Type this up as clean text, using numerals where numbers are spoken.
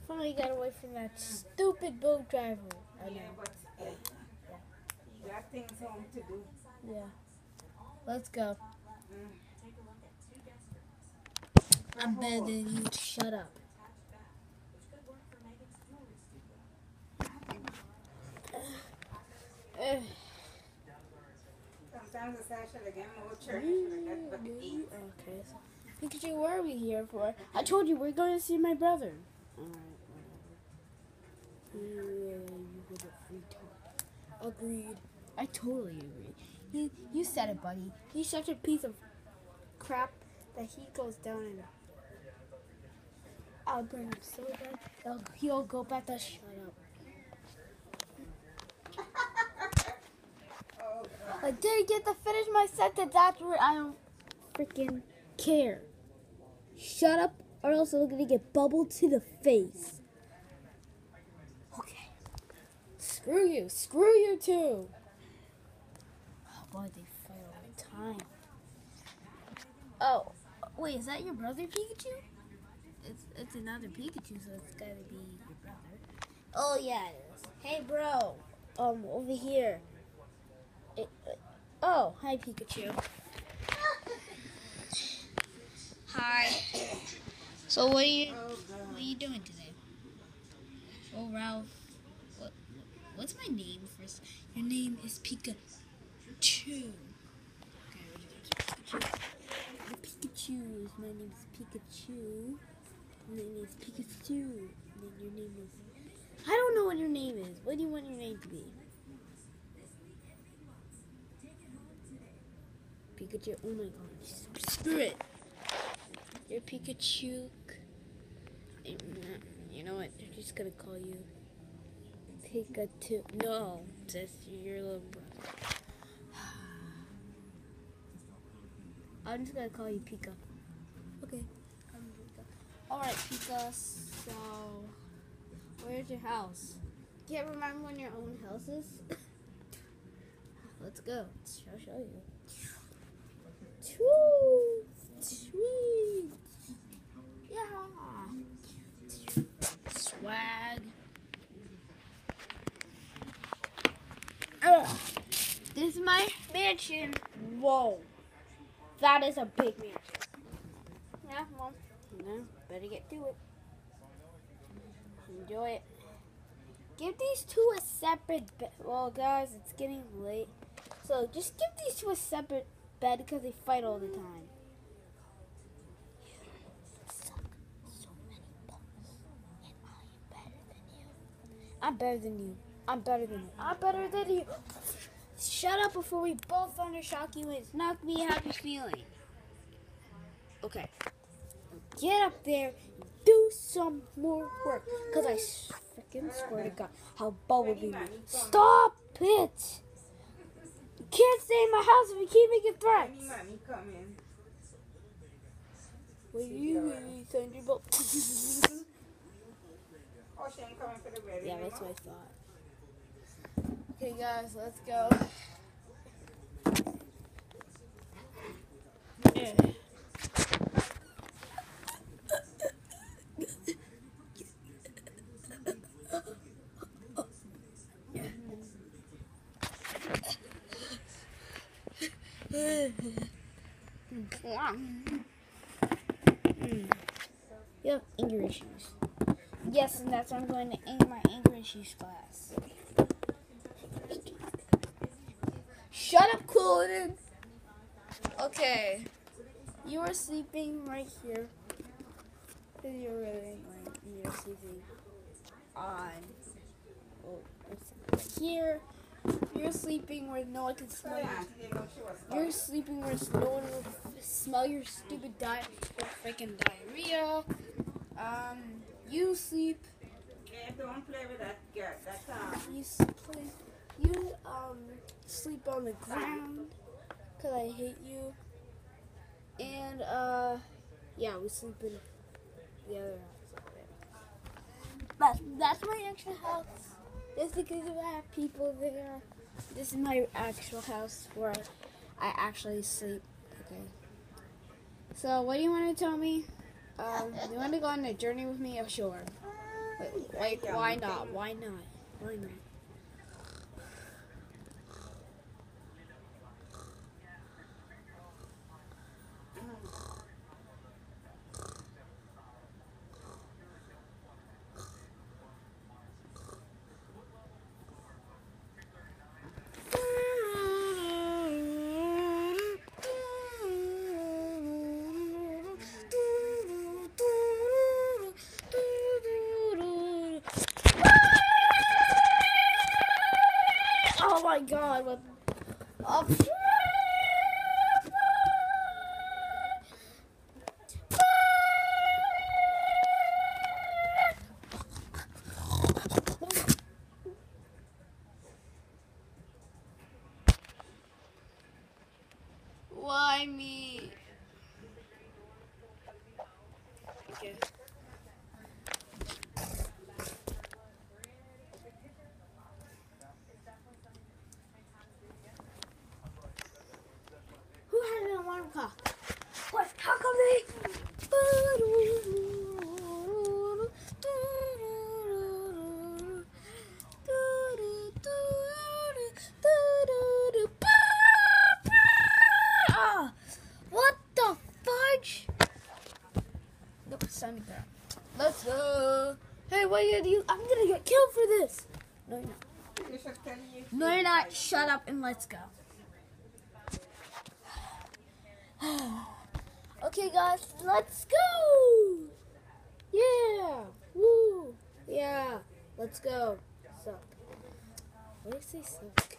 Finally got away from that stupid boat driver. I know. But you got things home to do. Yeah. Let's go. I'm better than you. Shut up. Sometimes I should have given more church. I should have got but eat. Okay. So, Pikachu, what are we here for? I told you we're going to see my brother. Alright, whatever. You get a free talk. Agreed. I totally agree. You said it, buddy. He's such a piece of crap that he goes down and I'll burn him so bad. He'll go back to shut up. I didn't get to finish my sentence. That's where I don't freaking care. Shut up, or else I'm gonna get bubbled to the face. Okay. Screw you. Screw you too. Oh boy, they fight all the time. Oh, wait, is that your brother, Pikachu? It's another Pikachu, so it's gotta be your brother. Oh yeah, it is. Hey, bro. Over here. Oh, hi, Pikachu. Hi. So what are you doing today? Oh, Ralph. What's my name first? Your name is Pikachu. Okay, Pikachu. Pikachu. My name is Pikachu. My name is Pikachu. And then your name is... I don't know what your name is. What do you want your name to be? Pikachu. Oh my god. Screw it. You're Pikachu. You know what? They're just gonna call you Pikachu. No, just your little brother. I'm just gonna call you Pika. Okay. I'm Pika. Alright, Pika. So, where's your house? Can't remember when your own house is? Let's go. I'll show you. Sweet. Yeah. Swag. This is my mansion. Whoa. That is a big mansion. Yeah, well, better get to it. Enjoy it. Give these two a separate bed. Well, guys, it's getting late. So just give these two a separate bed because they fight all the time. You suck so many balls, and I am better than you. I'm better than you. I'm better than you. I'm better than you. Shut up before we both thundershock you and knock me a happy feeling. Okay. Get up there and do some more work. Because I freaking swear to God, how Bumblebee. Stop it! You can't stay in my house if you keep making threats. What are you really, Thunderbolt? Yeah, that's what I thought. Okay, guys, let's go. You have anger issues. Yes, and that's why I'm going to my anger issues class. Shut up, Cullen. Okay. You are sleeping right here. You're really annoying. You're sleeping on right here. You're sleeping where no one can smell you. You're sleeping where no one will smell your stupid freaking diarrhea. You sleep. Yeah, don't play with that girl. That's You sleep on the ground because I hate you. And yeah, we sleep in the other house. That's my actual house. Just because I have people there. This is my actual house where I actually sleep. Okay. So what do you want to tell me? You want to go on a journey with me? Oh, sure. Like, why not? Why not? Why not? Oh my god, what? Oh. Why me? Okay. Who has an alarm clock? What? How come they? Ah, what the fudge? Nope, it's time to go. Let's go. Hey, what are you gonna do? I'm gonna get killed for this. No, you're not. You should tell me. No, you're not. Shut up and let's go. Okay, guys, let's go. Yeah. Woo. Yeah. Let's go. Suck. What do you say, suck?